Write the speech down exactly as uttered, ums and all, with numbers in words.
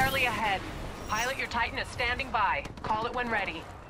Charlie ahead. Pilot, your Titan is standing by. Call it when ready.